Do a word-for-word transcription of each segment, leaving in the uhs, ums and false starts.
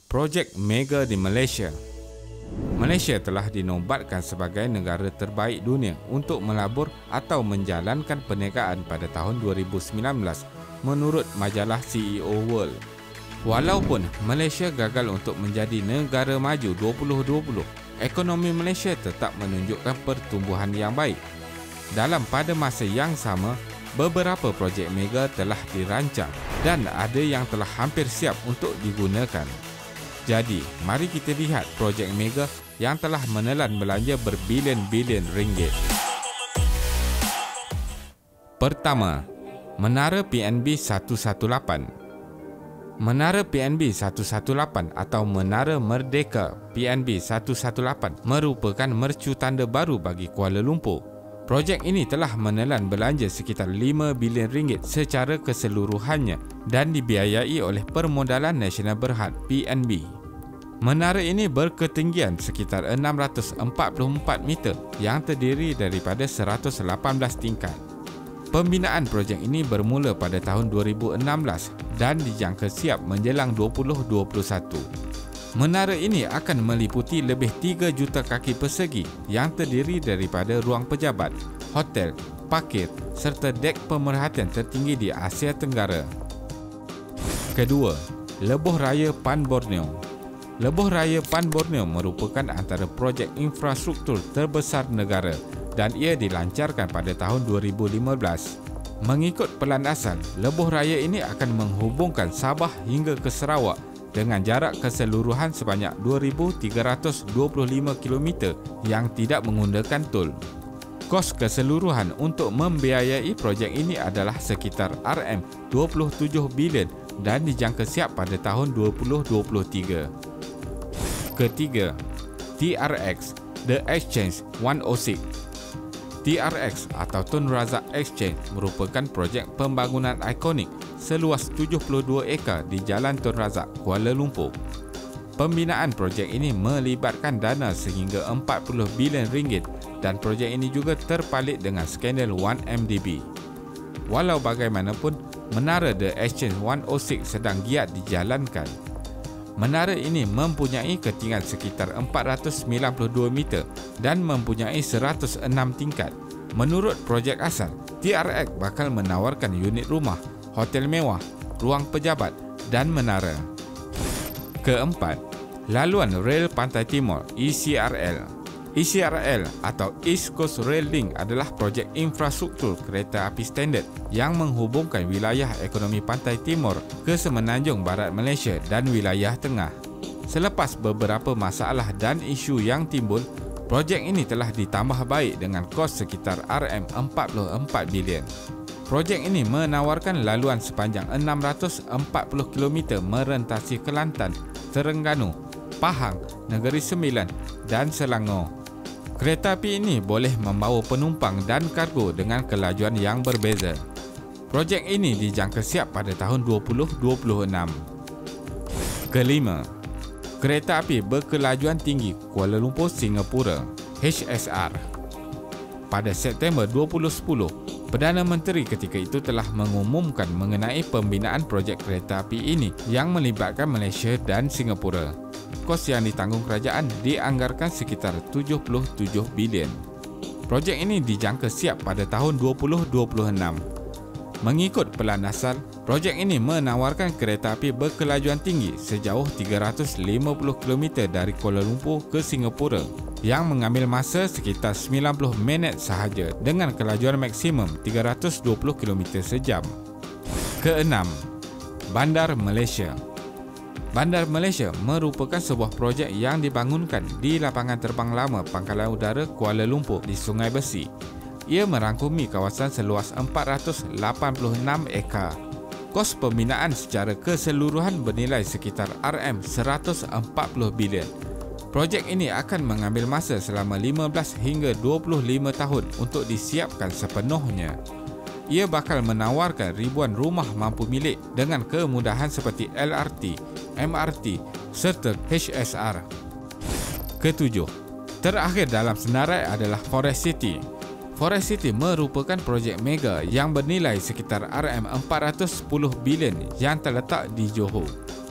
projek mega di Malaysia. Malaysia telah dinobatkan sebagai negara terbaik dunia untuk melabur atau menjalankan perniagaan pada tahun dua ribu sembilan belas menurut majalah C E O World. Walaupun Malaysia gagal untuk menjadi negara maju dua ribu dua puluh, ekonomi Malaysia tetap menunjukkan pertumbuhan yang baik. Dalam pada masa yang sama, beberapa projek mega telah dirancang dan ada yang telah hampir siap untuk digunakan. Jadi, mari kita lihat projek mega yang telah menelan belanja berbilion-bilion ringgit. Pertama, Menara P N B seratus lapan belas. Menara P N B seratus lapan belas atau Menara Merdeka P N B seratus lapan belas merupakan mercu tanda baru bagi Kuala Lumpur. Projek ini telah menelan belanja sekitar lima bilion ringgit secara keseluruhannya dan dibiayai oleh Permodalan Nasional Berhad P N B. Menara ini berketinggian sekitar enam ratus empat puluh empat meter yang terdiri daripada seratus lapan belas tingkat. Pembinaan projek ini bermula pada tahun dua ribu enam belas dan dijangka siap menjelang dua ribu dua puluh satu. Menara ini akan meliputi lebih tiga juta kaki persegi yang terdiri daripada ruang pejabat, hotel, parkir serta dek pemerhatian tertinggi di Asia Tenggara. Kedua, Lebuh Raya Pan Borneo. Lebuh Raya Pan Borneo merupakan antara projek infrastruktur terbesar negara dan ia dilancarkan pada tahun dua ribu lima belas. Mengikut pelan asal, Lebuh Raya ini akan menghubungkan Sabah hingga ke Sarawak dengan jarak keseluruhan sebanyak dua ribu tiga ratus dua puluh lima kilometer yang tidak menggunakan tol. Kos keseluruhan untuk membiayai projek ini adalah sekitar R M dua puluh tujuh bilion dan dijangka siap pada tahun dua ribu dua puluh tiga. Ketiga, T R X, The Exchange seratus enam. T R X atau Tun Razak Exchange merupakan projek pembangunan ikonik seluas tujuh puluh dua ekar di Jalan Tun Razak, Kuala Lumpur. Pembinaan projek ini melibatkan dana sehingga empat puluh bilion ringgit dan projek ini juga terpalit dengan skandal satu M D B. Walau bagaimanapun, Menara The Exchange seratus enam sedang giat dijalankan. Menara ini mempunyai ketinggian sekitar empat ratus sembilan puluh dua meter dan mempunyai seratus enam tingkat. Menurut projek asal, T R X bakal menawarkan unit rumah, hotel mewah, ruang pejabat dan menara. Keempat, Laluan Rel Pantai Timur E C R L. E C R L atau East Coast Rail Link adalah projek infrastruktur kereta api standard yang menghubungkan wilayah ekonomi Pantai Timur ke semenanjung barat Malaysia dan wilayah tengah. Selepas beberapa masalah dan isu yang timbul, projek ini telah ditambah baik dengan kos sekitar R M empat puluh empat bilion. Projek ini menawarkan laluan sepanjang enam ratus empat puluh kilometer merentasi Kelantan, Terengganu, Pahang, Negeri Sembilan dan Selangor. Kereta api ini boleh membawa penumpang dan kargo dengan kelajuan yang berbeza. Projek ini dijangka siap pada tahun dua ribu dua puluh enam. Kelima, Kereta api berkelajuan tinggi Kuala Lumpur Singapura H S R. Pada September dua ribu sepuluh, Perdana Menteri ketika itu telah mengumumkan mengenai pembinaan projek kereta api ini yang melibatkan Malaysia dan Singapura. Kos yang ditanggung kerajaan dianggarkan sekitar tujuh puluh tujuh bilion. Projek ini dijangka siap pada tahun dua ribu dua puluh enam. Mengikut pelan asal, projek ini menawarkan kereta api berkelajuan tinggi sejauh tiga ratus lima puluh kilometer dari Kuala Lumpur ke Singapura yang mengambil masa sekitar sembilan puluh minit sahaja dengan kelajuan maksimum tiga ratus dua puluh kilometer sejam. Keenam, Bandar Malaysia. Bandar Malaysia merupakan sebuah projek yang dibangunkan di lapangan terbang lama Pangkalan Udara Kuala Lumpur di Sungai Besi. Ia merangkumi kawasan seluas empat ratus lapan puluh enam ekar. Kos pembinaan secara keseluruhan bernilai sekitar R M seratus empat puluh bilion. Projek ini akan mengambil masa selama lima belas hingga dua puluh lima tahun untuk disiapkan sepenuhnya. Ia bakal menawarkan ribuan rumah mampu milik dengan kemudahan seperti L R T, M R T serta H S R. Ketujuh, terakhir dalam senarai adalah Forest City. Forest City merupakan projek mega yang bernilai sekitar R M empat ratus sepuluh bilion yang terletak di Johor.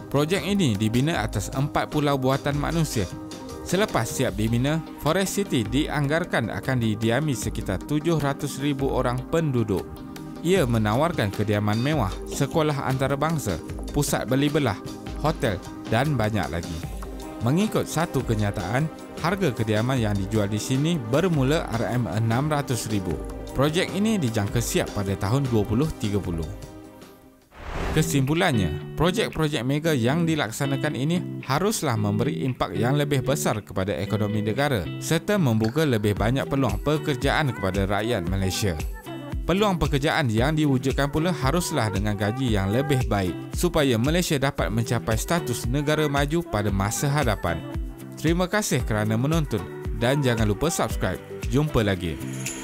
Projek ini dibina atas empat pulau buatan manusia. Selepas siap dibina, Forest City dianggarkan akan didiami sekitar tujuh ratus ribu orang penduduk. Ia menawarkan kediaman mewah, sekolah antarabangsa, pusat beli belah, hotel dan banyak lagi. Mengikut satu kenyataan, harga kediaman yang dijual di sini bermula R M enam ratus ribu. Projek ini dijangka siap pada tahun dua ribu tiga puluh. Kesimpulannya, projek-projek mega yang dilaksanakan ini haruslah memberi impak yang lebih besar kepada ekonomi negara serta membuka lebih banyak peluang pekerjaan kepada rakyat Malaysia. Peluang pekerjaan yang diwujudkan pula haruslah dengan gaji yang lebih baik supaya Malaysia dapat mencapai status negara maju pada masa hadapan. Terima kasih kerana menonton dan jangan lupa subscribe. Jumpa lagi.